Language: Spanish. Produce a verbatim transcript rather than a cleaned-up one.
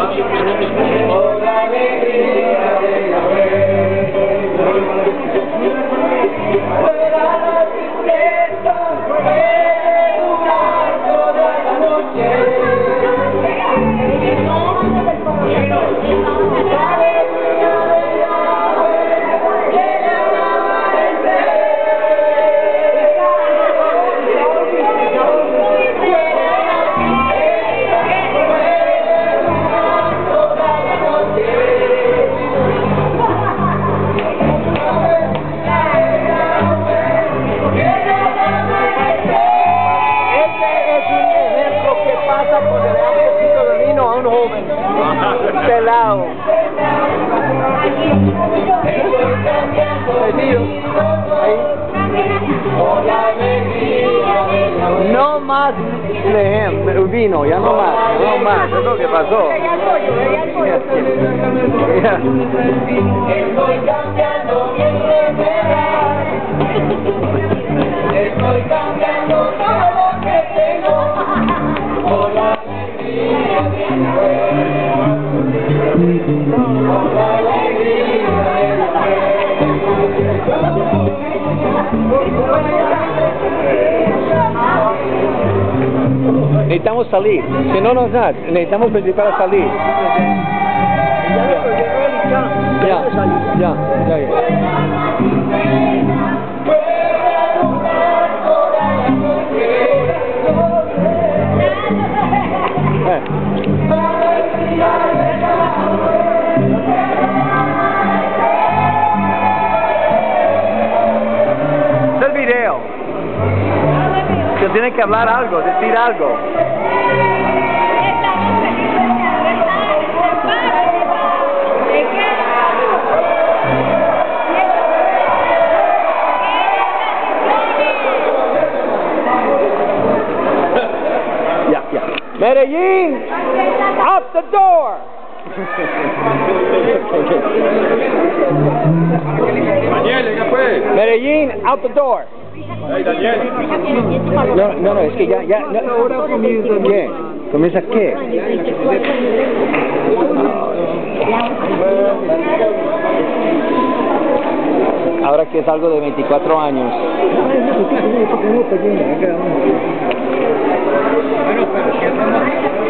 por la alegría de Yahweh. Fuera la tristeza, puede durar toda la noche. Pelado. No más lejem, vino, ya no más, no más, eso es lo que pasó. Estoy cambiando mi enfermedad. Estoy cambiando todo lo que tengo por la alegría de Yahweh. Por la alegría de Necesitamos salir, si no nos da, necesitamos participar a salir. Ya, ya, ya, ya. Eh. Es el video. Se tiene que hablar algo, decir algo. Yeah, yeah. Medellín, out the door. Daniel, ¿qué fue? Medellín, out the door. Hey, Daniel. No, no, no, es que ya, ya. No. ¿Qué? ¿Comienza qué? Ahora que es algo de veinticuatro años. Bueno, pero si